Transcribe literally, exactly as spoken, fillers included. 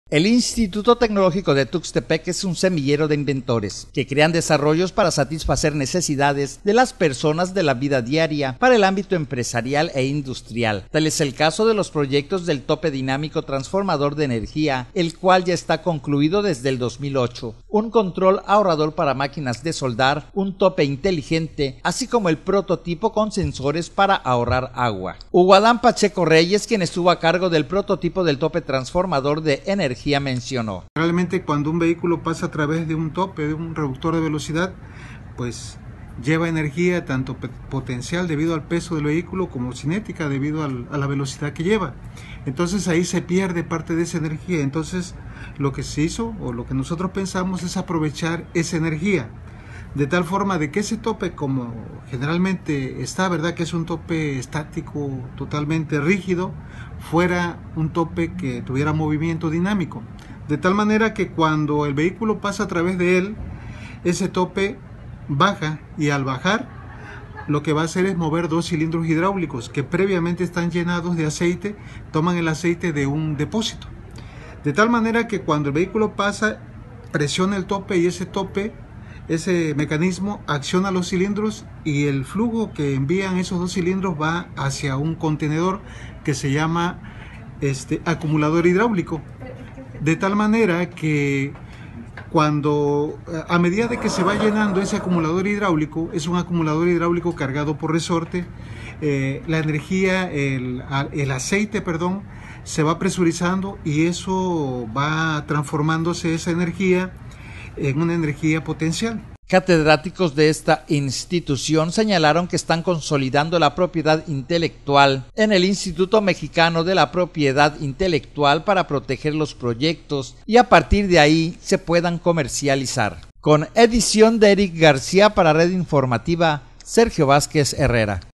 El Instituto Tecnológico de Tuxtepec es un semillero de inventores que crean desarrollos para satisfacer necesidades de las personas de la vida diaria para el ámbito empresarial e industrial. Tal es el caso de los proyectos del tope dinámico transformador de energía, el cual ya está concluido desde el dos mil ocho, un control ahorrador para máquinas de soldar, un tope inteligente, así como el prototipo con sensores para ahorrar agua. Hugo Adán Pacheco Reyes, quien estuvo a cargo del prototipo del tope transformador de energía, mencionó. Realmente cuando un vehículo pasa a través de un tope, de un reductor de velocidad, pues lleva energía tanto potencial debido al peso del vehículo como cinética debido al, a la velocidad que lleva. Entonces ahí se pierde parte de esa energía. Entonces lo que se hizo o lo que nosotros pensamos es aprovechar esa energía de tal forma de que ese tope, como generalmente está, ¿verdad?, que es un tope estático totalmente rígido, fuera un tope que tuviera movimiento dinámico, de tal manera que cuando el vehículo pasa a través de él, ese tope baja, y al bajar lo que va a hacer es mover dos cilindros hidráulicos que previamente están llenados de aceite, toman el aceite de un depósito, de tal manera que cuando el vehículo pasa, presiona el tope y ese tope Ese mecanismo acciona los cilindros y el flujo que envían esos dos cilindros va hacia un contenedor que se llama este, acumulador hidráulico. De tal manera que cuando, a medida de que se va llenando ese acumulador hidráulico, es un acumulador hidráulico cargado por resorte, eh, la energía, el, el aceite, perdón, se va presurizando y eso va transformándose esa energía en una energía potencial. Catedráticos de esta institución señalaron que están consolidando la propiedad intelectual en el Instituto Mexicano de la Propiedad Intelectual para proteger los proyectos y a partir de ahí se puedan comercializar. Con edición de Eric García para Red Informativa, Sergio Vázquez Herrera.